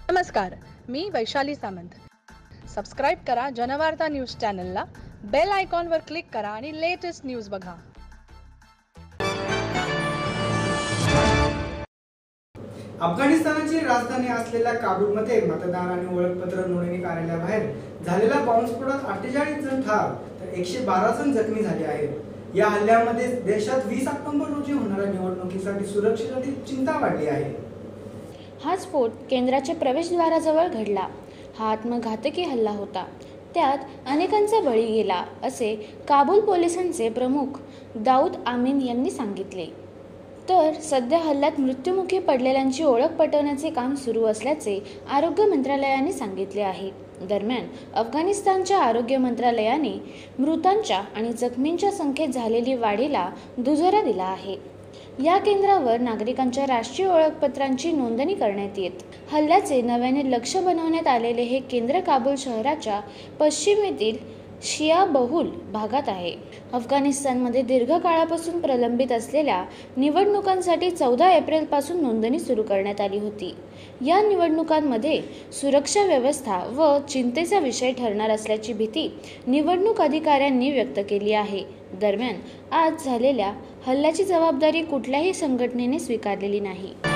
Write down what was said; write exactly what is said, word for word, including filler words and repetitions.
नमस्कार, मी वैशाली सामंत. सबस्क्राइब करा जनवार्ता न्यूज चॅनलला, बेल आयकॉनवर क्लिक करा आणि लेटेस्ट न्यूज बघा. अफगाणिस्तानची राजधानी असलेल्या काबूलमध्ये मतदार आणि ओळखपत्र नोंदणी कार्यालयाबाहेर झालेल्या बॉम्बस्फोटात अठ्ठेचाळीस जण ठार तर एकशे बारा जण जखमी झाले आहेत. या हल्ल्यामध्ये देशात वीस ऑक्टोबर रोजी होणाऱ्या निवडणुकीसाठी सुरक्षेसाठी चिंता वाढली आहे. हा स्फोट केंद्राच्या प्रवेशद्वाराजवळ घडला. हा आत्मघातकी हल्ला होता. त्यात अनेकांचा बळी गेला असे काबूल पोलिसांचे प्रमुख दाऊद आमीन यांनी सांगितले. तर सध्या हल्ल्यात मृत्युमुखी पडलेल्यांची ओळख पटवण्याचे काम सुरू असल्याचे आरोग्य मंत्रालयाने सांगितले आहे. दरम्यान अफगाणिस्तानच्या आरोग्य मंत्रालयाने मृतांच्या आणि जखमींच्या संख्येत झालेली वाढीला दुजोरा दिला आहे. या केंद्रावर नागरिकांच्या राष्ट्रीय ओळखपत्रांची नोंदणी करण्यात येत. हल्ल्याचे नव्याने लक्ष बनवण्यात आलेले हे केंद्र काबूल शहराच्या पश्चिमेतील शिया बहुल भागात आहे. अफगाणिस्तानमध्ये दीर्घ काळापासून प्रलंबित असलेल्या निवडणुकांसाठी चौदा एप्रिल पासून नोंदणी सुरू करण्यात आली होती. या निवडणुकांमध्ये सुरक्षा व्यवस्था व चिंतेचा विषय ठरणार असल्याची भीती निवडणूक अधिकाऱ्यांनी व्यक्त केली आहे. दरम्यान आज झालेल्या हल्ल्याची जबाबदारी कुठल्याही संघटनेने स्वीकारलेली नाही.